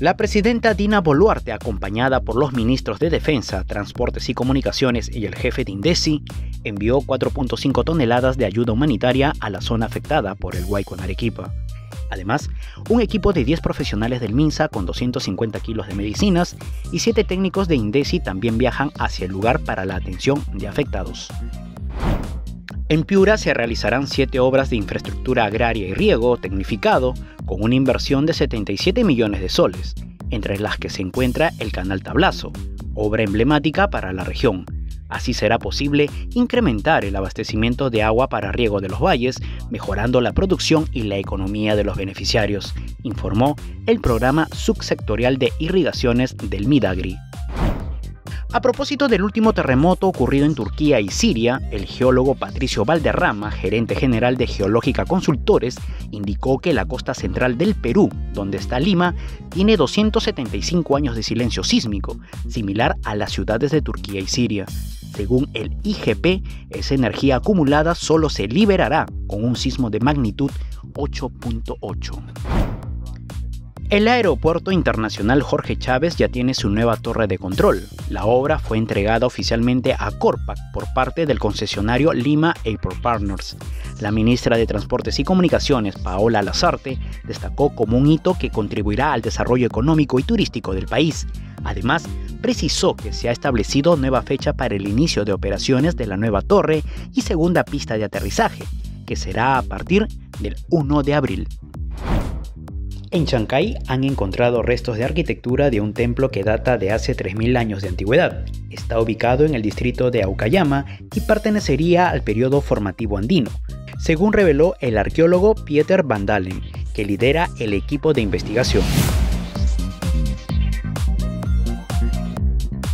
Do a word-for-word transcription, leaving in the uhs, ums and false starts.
La presidenta Dina Boluarte, acompañada por los ministros de Defensa, Transportes y Comunicaciones y el jefe de INDECI, envió cuatro punto cinco toneladas de ayuda humanitaria a la zona afectada por el huaico en Arequipa. Además, un equipo de diez profesionales del MINSA con doscientos cincuenta kilos de medicinas y siete técnicos de INDECI también viajan hacia el lugar para la atención de afectados. En Piura se realizarán siete obras de infraestructura agraria y riego tecnificado con una inversión de setenta y siete millones de soles, entre las que se encuentra el Canal Tablazo, obra emblemática para la región. Así será posible incrementar el abastecimiento de agua para riego de los valles, mejorando la producción y la economía de los beneficiarios, informó el programa subsectorial de irrigaciones del Midagri. A propósito del último terremoto ocurrido en Turquía y Siria, el geólogo Patricio Valderrama, gerente general de Geológica Consultores, indicó que la costa central del Perú, donde está Lima, tiene doscientos setenta y cinco años de silencio sísmico, similar a las ciudades de Turquía y Siria. Según el I G P, esa energía acumulada solo se liberará con un sismo de magnitud ocho punto ocho. El Aeropuerto Internacional Jorge Chávez ya tiene su nueva torre de control. La obra fue entregada oficialmente a Corpac por parte del concesionario Lima Airport Partners. La ministra de Transportes y Comunicaciones, Paola Lazarte, destacó como un hito que contribuirá al desarrollo económico y turístico del país. Además, precisó que se ha establecido nueva fecha para el inicio de operaciones de la nueva torre y segunda pista de aterrizaje, que será a partir del primero de abril. En Chancay han encontrado restos de arquitectura de un templo que data de hace tres mil años de antigüedad. Está ubicado en el distrito de Aucayama y pertenecería al periodo formativo andino, según reveló el arqueólogo Pieter van Dalen, que lidera el equipo de investigación.